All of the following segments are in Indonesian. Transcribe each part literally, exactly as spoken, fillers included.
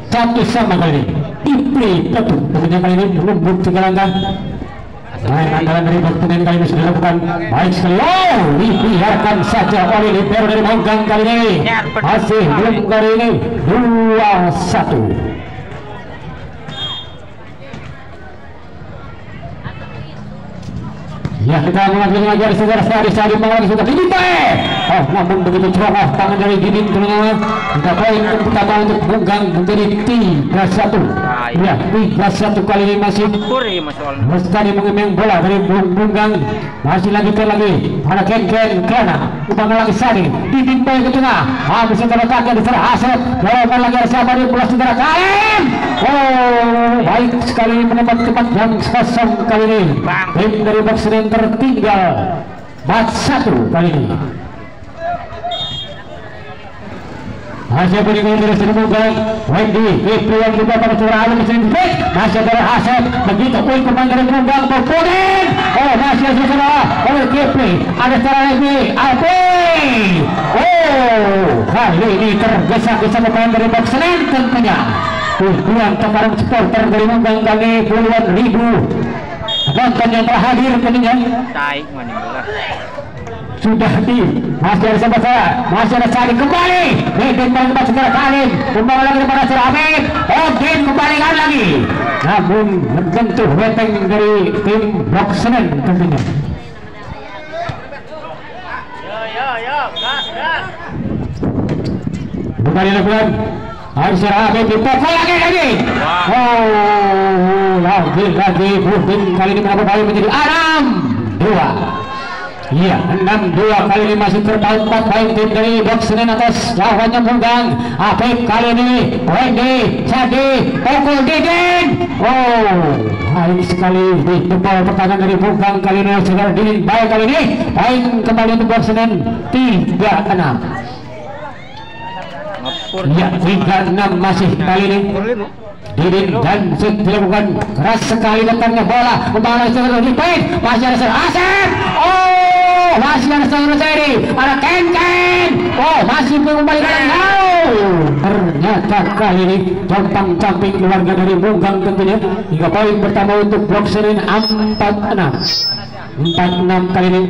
satu sama kali ini. Ipri Petu tentunya kali ini belum bukti langkah. Main andalan dari pertandingan kali ini sudah dilakukan baik sekali. Oh, dibiarkan saja oleh libero dari Monggang kali ini. Masih belum kali ini dua satu. Ya, kita mengambil mengajar saudara dari Sadi Mawar sudah dimintai. Oh, namun begitu ceroboh tangan dari Didin ternyata kita poin pertama untuk Monggang menjadi tiga satu. Ya, tiga satu kali ini masih Mestari mengemeng bola dari Monggang. Masih lanjutkan lagi pada Ken Ken Kelana ubah lagi Sadi Didin poin ke tengah. Habis saudara kaki di sana Asep lawan lagi sama di bola saudara Kalim. Oh, baik sekali menembak tepat yang kosong kali ini. Tim dari box tertinggal empat satu kali ini. Masih berikan dari sini Monggang. Wendy itu yang juga pada curah alam mesin back. Masih ada Asep begitu poin kembali dari Monggang berponen. Oh, masih ada saudara oleh Kepri ada secara lagi Alpi. Oh, kali ini tergesa-gesa pemain dari box Senen tentunya. Puluhan temparan supporter dari Monggang kali puluhan ribu nonton yang telah hadir tentunya. Sudah di masih ada sahabat saya, masih ada Sadi kembali. Deden paling cepat segera Kalim kembali lagi kepada Sir Hamid. Odin kembali lagi, namun menyentuh benteng dari tim Blok Senen tentunya. Yo yo yo, gas gas. Kembali lakukan Sir Hamid dipukul lagi lagi. Oh, lagi lagi Budin kali ini menambah poin menjadi enam dua. Iya, enam dua kali ini masih terpaut empat poin tim dari Box Senen atas lawannya Monggang. Apik kali ini Wendy Sadi pukul Didin. Oh, baik sekali di depan pertahanan dari Monggang kali ini saudara Didin. Baik kali ini poin kembali untuk Box Senen tiga enam. Ya, tiga enam masih kali ini. Didin dan Sik dilakukan keras sekali datangnya bola kembali saudara di poin. Masih ada saudara Asep. Oh, masih ada saudara Sadi, ada Ken Ken. Oh, masih kembali ke dalam. Ternyata kali ini compang-camping keluarga dari Monggang tentunya. Hingga poin pertama untuk Blok Senen empat enam. empat enam kali ini.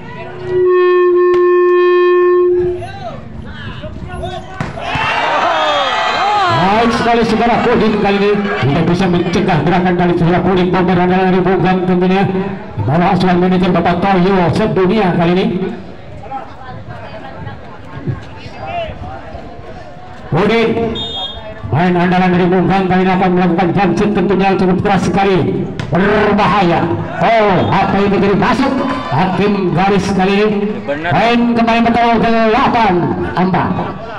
Baik sekali saudara Pudin kali ini tidak bisa mencegah gerakan dari saudara Pudin bomber andalan dari Monggang tentunya di bawah asuhan manajer Bapak Toyo sedunia kali ini. Pudin main andalan dari Monggang kali ini akan melakukan jump tentunya cukup keras sekali, berbahaya. Oh, apa ini jadi masuk hakim garis kali ini. Main kembali betul ke delapan empat.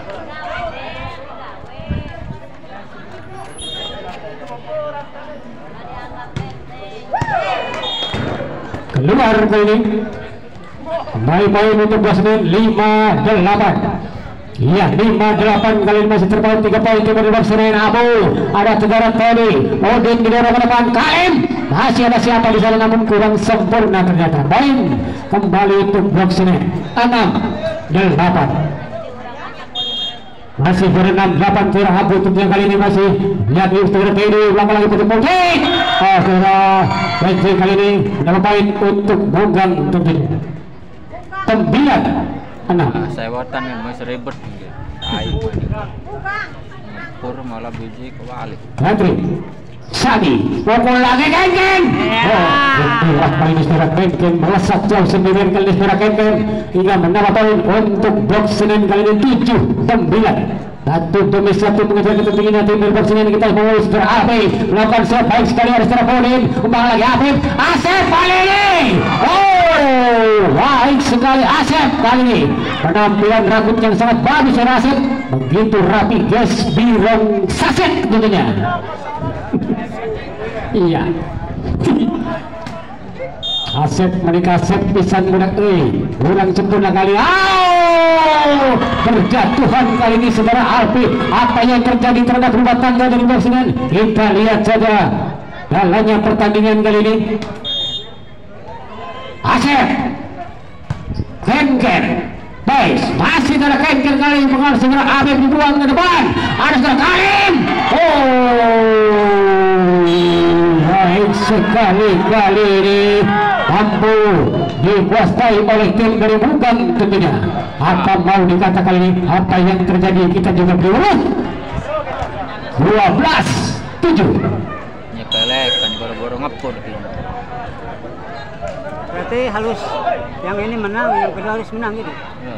Keluar kali ini kembali poin untuk Box Senen lima delapan. Iya, lima delapan kali ini masih terpaut tiga poin tim dari Box Senen. Abu ada saudara Tony Odin didorong ke depan. Kalim masih ada siapa di sana namun kurang sempurna ternyata. Poin kembali untuk Box Senen enam delapan. Masih berenam delapan kira Abu tentunya kali ini masih lihat di saudara Tony ulang lagi untuk Monggang. Oh, saudara Benji kali ini dalam poin untuk Monggang tentunya sembilan enam. Sewatan yang masih ribet ayo pur malah biji kebalik Andri Sadi pukul lagi Ken Ken. Oh, berat kali ini saudara Ken Ken melesat jauh sendirian kali ini saudara Ken Ken hingga menambah poin untuk Box Senen kali ini tujuh sembilan. Satu demi satu mengejar ketinggian tim dari Box Senen. Kita mau saudara Afif melakukan serve baik sekali ada saudara Pudin kembali lagi Afif Asep kali ini. Oh, baik sekali Asep kali ini penampilan rambut yang sangat bagus saudara Asep begitu rapi gas birong saset tentunya. Iya. Asep menikah Asep pisan mudah eh kurang sempurna kali. Oh, berjatuhan kali ini saudara Alpi. Apa yang terjadi terhadap rumah tangga dari Box Senen? Kita lihat saja jalannya pertandingan kali ini. Asep Ken Ken Baik, masih ada Ken Ken kali ini pengaruh segera Abib dibuang ke depan. Ada segera Kalim. Oh, sekali kali ini mampu dikuasai oleh tim dari Bugang tentunya. Apa mau dikatakan ini apa yang terjadi, kita juga berurut dua belas tujuh. Nyepelek kan boro-boro ngepur gitu. Berarti halus yang ini menang, yang kedua harus menang gitu. Ya.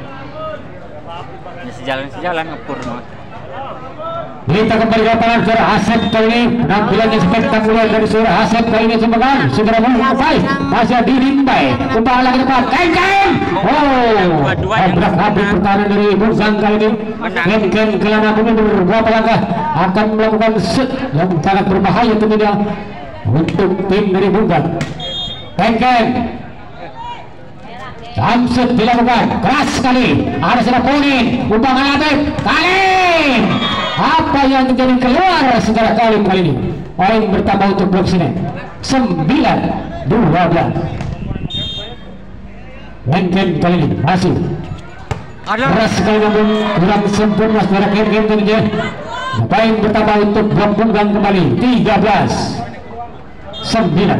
Ya sejalan-sejalan ngepur mah. Kita kembali ke lapangan saudara Asep kali ini, penampilan yang spektakuler dari saudara Asep kali ini semangat segera mulai masih dirimbai umpan lagi depan Ken. Oh, abrak-abrik pertahanan dari Bugang kali ini. Ken kelana mundur berapa langkah akan melakukan set yang sangat berbahaya tentunya untuk tim dari Bugang. Ken Samsud dilakukan keras sekali, ada sudah kuning umpan Habib kali. Apa yang terjadi keluar segera kali kali ini? Poin bertambah untuk blok sini sembilan dua belas. Ken kali ini masih keras sekali namun kurang sempurna segera Ken tentunya. Poin bertambah untuk blok Bugang kembali tiga belas sembilan.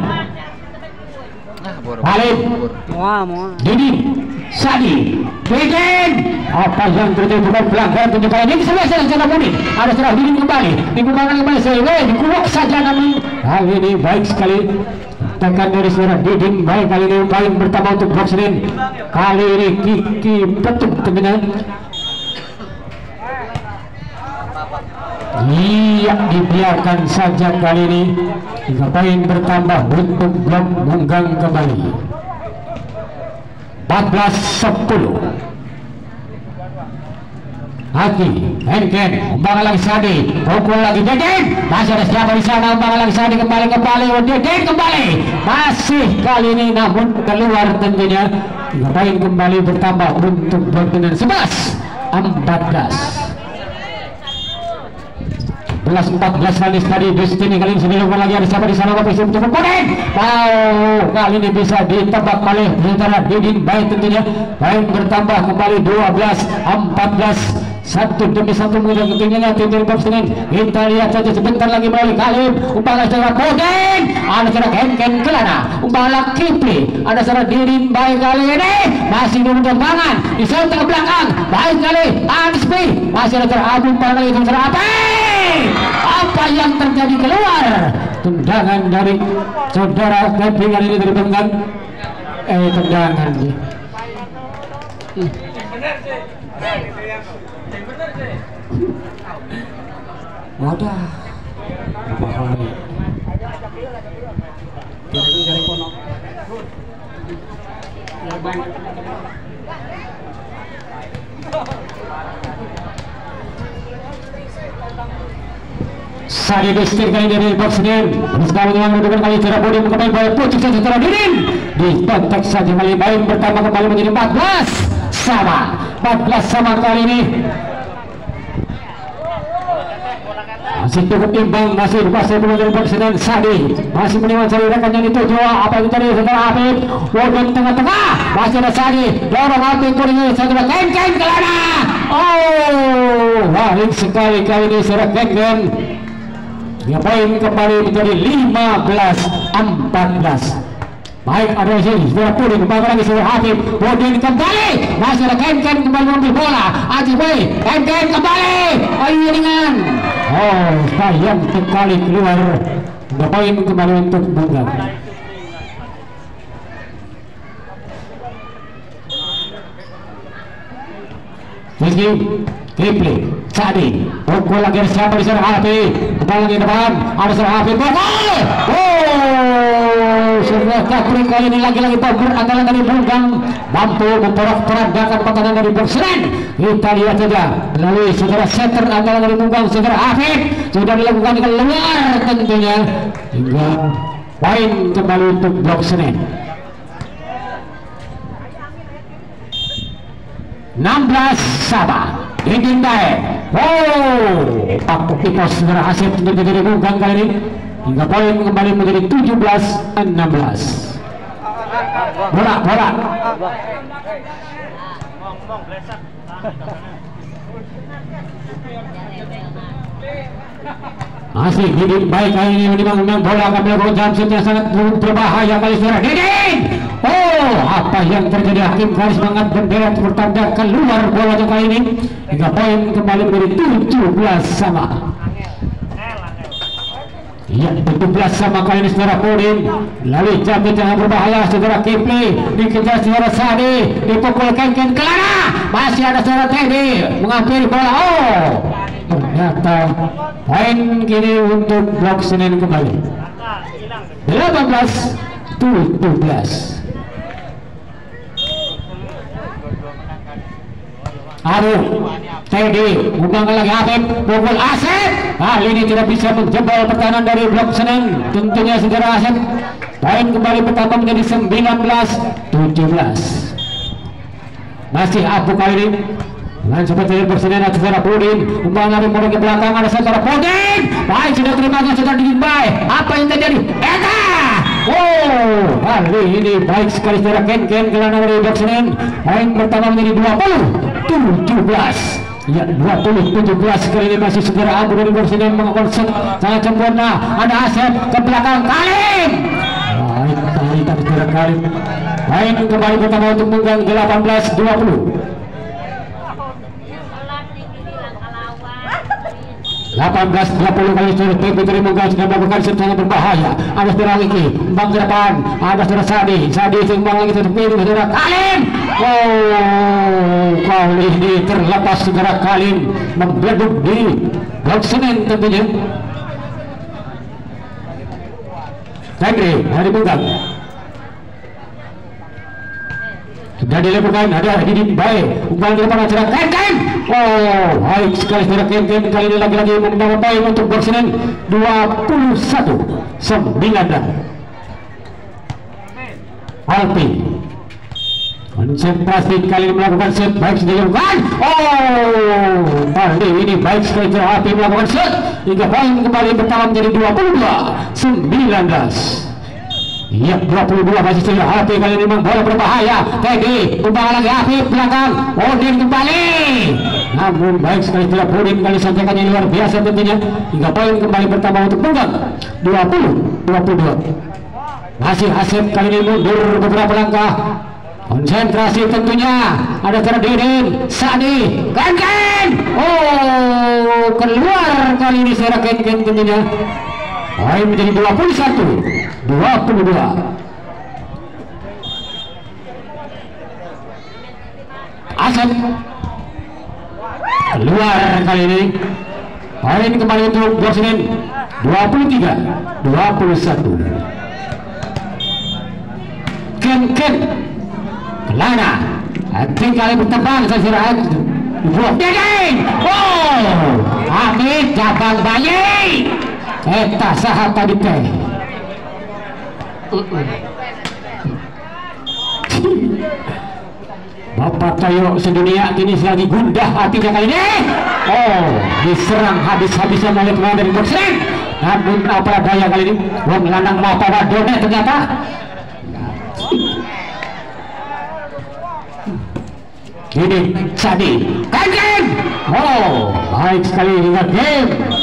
Halid Didi Sadi Deden, apa yang terjadi bukan pelanggaran penyebaran ini selesai secara murni. Ada serah Didi kembali digunakan kembali sewe dikuak saja namun kali ini baik sekali tekan dari saudara Didin. Baik kali ini paling pertama untuk blok Senin kali ini Kiki Petuk tentunya. Iya, dibiarkan saja kali ini. Tiga poin bertambah untuk blok Bugang kembali empat belas sepuluh. Hati Henken umpan lagi Sadi, pukul lagi Deden, masih ada siapa di sana. Umpan lagi Sadi kembali kembali Deden kembali masih kali ini namun keluar tentunya. Tiga poin kembali bertambah untuk blok dengan sebelas empat belas. Belas empat belas kali tadi Destiny kali ini dilakukan lagi. Ada siapa di sana Bapak Ibu untuk Koden. Wow, kali ini bisa ditebak oleh antara Didin baik tentunya. Poin bertambah kembali dua belas empat belas. Satu demi satu mudah ketinggiannya tim dari Bob Senin. Kita lihat saja sebentar lagi melalui Kalim. Umpan secara Koden, ada secara Ken Kelana. Umpan lagi Kipli, ada secara Didin baik kali ini. Masih di tangan di tengah belakang. Baik kali Anispi, masih ada secara Abu umpan lagi secara apa? Apa yang terjadi keluar? Tendangan dari saudara Kevin kali ini dari Bugang. Eh tendangan dia. Hmm. Wadah. Apa hal ini? Jadi dari ponok. Ya bang. Sadi Destir kali dari box Senin. Sekarang yang menentukan kali cara podium kembali oleh Pucuk secara Didin. Di kontak saja kali main pertama kembali menjadi empat belas sama. empat belas sama kali ini. Masih cukup imbang, masih dikuasai dari box Senin. Sadi masih menerima cari rekannya itu Jawa. Apa yang tadi setelah Habib Wodon tengah-tengah. Masih ada Sadi dorong Habib kuringnya setelah Ken Kelana. Oh, balik sekali kali ini secara Ken. Ya poin kembali menjadi lima belas empat belas. Baik ada sini sudah pulih kembali lagi sudah Habib Bodin kembali masih ada Ken Ken kembali mengambil bola. Aji Boy Ken Ken kembali dengan oh sayang sekali keluar. Ya poin kembali untuk Bugang. Rizky Kipli Sadi pukul lagi siapa di sana Habib kembali lagi depan ada sana Habib gol. Oh sudah kapring kali ini lagi-lagi power andalan dari Bugang mampu memporak-porandakan pertahanan dari Box Senin. Kita lihat saja melalui saudara setter andalan dari Bugang saudara Habib sudah dilakukan keluar tentunya hingga poin kembali untuk Box Senin. enam belas sama Didin baik. Oh Pak Pukipos saudara Asep untuk dari Bugang kali ini hingga poin kembali menjadi tujuh belas enam belas. Bola bola Masih Didin baik kali ini menimang bola akan melakukan jump yang sangat berbahaya kali saudara Didin. Oh, apa yang terjadi? Hakim garis mengangkat bendera bertanda keluar bolanya kali ini hingga poin kembali menjadi tujuh belas sama. Ya, tujuh belas sama kali ini saudara Pudin. Lalu jump yang berbahaya saudara Kipli dikejar saudara Sadi, dipukul Ken-Ken Kelana. Masih ada saudara Teddy mengakhiri bola. Oh, ternyata poin kini untuk Blok Senin kembali delapan belas tujuh belas. Aduh, Teddy umpan lagi Afif, pukul Asep. Kali ini tidak bisa menjebol pertahanan dari Blok Senin. Tentunya segera Asep. Poin kembali bertambah menjadi sembilan belas tujuh belas. Masih Abu kali ini dengan seperti bersenang saudara Pudin. Umpan lari mulai ke belakang ada saudara Pudin. Baik, sudah terima kasih saudara Didin baik. Apa yang terjadi? Eta! Oh, kali ini baik sekali saudara Ken-Ken Kelana dari Blok Senin. Poin pertama menjadi dua puluh tujuh belas. Ya, dua puluh tujuh belas kali ini masih saudara Abu dari Blok Senin mengkonsep sangat sempurna. Ada Asep ke belakang Kalim. Baik, tadi tadi saudara Kalim. Poin kembali pertama untuk Munggang delapan belas dua puluh. delapan belas dua puluh kali saudara P B dari Munggang sudah melakukan set sangat berbahaya. Ada saudara Liki, Bang ke depan, ada saudara Sadi, Sadi seimbang lagi tetap pilih saudara Kalim. Oh, kali ini terlepas saudara Kalim membleduk di Blok Senin tentunya. Henry dari Munggang sudah dilakukan, ada Didin baik umpan ke depan saudara Ken-Ken. Oh, baik sekali saudara Ken-Ken kali ini lagi-lagi membawa poin untuk Blok Senin dua puluh satu sembilan belas. Alpi konsentrasi kali ini melakukan set baik sudah dilakukan. Oh, kali ini baik sekali saudara Alpi melakukan set hingga poin kembali bertambah menjadi dua puluh dua sembilan belas. Ya, dua puluh dua masih saja Hafif kali ini memang bola berbahaya. Teddy umpan lagi Hafif belakang. Pudin kembali. Namun baik sekali setelah Pudin kali sajakannya luar biasa tentunya hingga poin kembali bertambah untuk Munggang dua puluh dua puluh dua. Masih Asep kali ini mundur beberapa langkah. Konsentrasi tentunya ada saudara Didin, Sadi, Ken-Ken. Oh, keluar kali ini saudara Ken-Ken tentunya. Poin menjadi dua puluh satu dua puluh dua. Asep keluar kali ini. Poin kembali untuk Blok Senin dua puluh tiga dua puluh satu. Ken-Ken Kelana Hakim kali bertembang saya Blok Didin. Oh, Hamid cabang bayi. Eta sahat tadi teh. Bapak Tayo sedunia kini lagi gundah hatinya kali ini. Oh, diserang habis-habisan oleh pemain dari Blok Senin. Namun apa daya kali ini wong lanang mau apa wadone ternyata. Kini Sadi Ken-Ken. Oh, baik sekali hingga game